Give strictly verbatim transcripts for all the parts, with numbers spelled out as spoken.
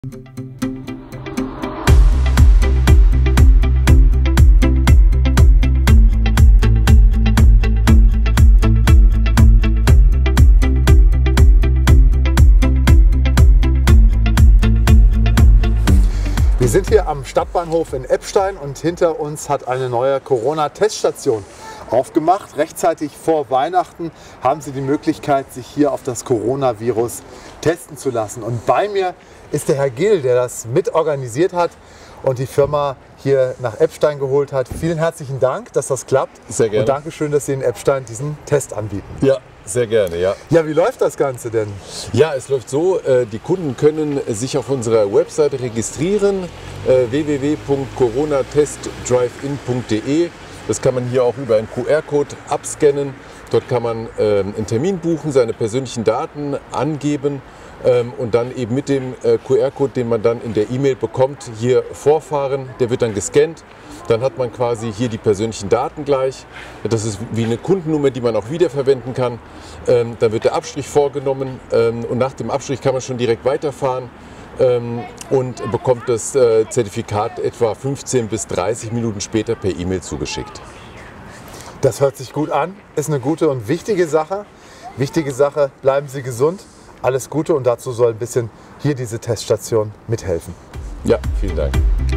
Wir sind hier am Stadtbahnhof in Eppstein und hinter uns hat eine neue Corona-Teststation aufgemacht. Rechtzeitig vor Weihnachten haben Sie die Möglichkeit, sich hier auf das Coronavirus testen zu lassen. Und bei mir ist der Herr Gill, der das mitorganisiert hat und die Firma hier nach Eppstein geholt hat. Vielen herzlichen Dank, dass das klappt. Sehr gerne. Und Dankeschön, dass Sie in Eppstein diesen Test anbieten. Ja, sehr gerne, ja. Ja, wie läuft das Ganze denn? Ja, es läuft so, die Kunden können sich auf unserer Webseite registrieren, w w w punkt corona test drive in punkt de. Das kann man hier auch über einen Q R-Code abscannen. Dort kann man einen Termin buchen, seine persönlichen Daten angeben und dann eben mit dem Q R-Code, den man dann in der E-Mail bekommt, hier vorfahren. Der wird dann gescannt. Dann hat man quasi hier die persönlichen Daten gleich. Das ist wie eine Kundennummer, die man auch wiederverwenden kann. Ähm, dann wird der Abstrich vorgenommen ähm, und nach dem Abstrich kann man schon direkt weiterfahren ähm, und bekommt das äh, Zertifikat etwa fünfzehn bis dreißig Minuten später per E-Mail zugeschickt. Das hört sich gut an, ist eine gute und wichtige Sache. Wichtige Sache, bleiben Sie gesund, alles Gute und dazu soll ein bisschen hier diese Teststation mithelfen. Ja, vielen Dank.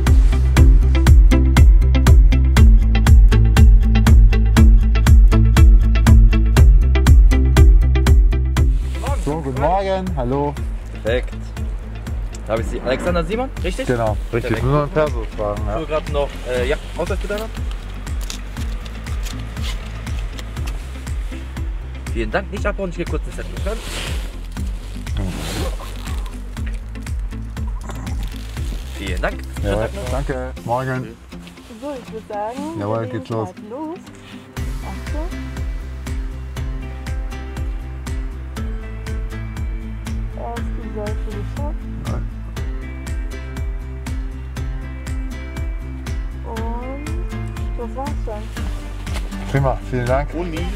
So, guten Morgen, hallo. Perfekt. Da habe ich Sie. Alexander Simon, richtig? Genau, richtig. Perfekt. Nur noch ein Perso fragen. Ich Ja. will gerade noch, äh, ja, Ausweis bitte einmal. Vielen Dank, nicht abbauen, ich gehe kurz das Set können. Vielen Dank. Ja, Schönen Tag noch. danke. Morgen. So, ich würde sagen, Jawohl, wir geht's legen los. halt los. Achtung. Erste Seite geschafft. Nein. Und das war's dann. Prima, vielen Dank.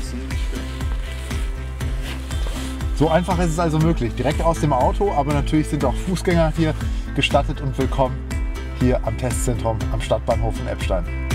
So einfach ist es also möglich, direkt aus dem Auto, aber natürlich sind auch Fußgänger hier gestattet und willkommen hier am Testzentrum am Stadtbahnhof in Eppstein.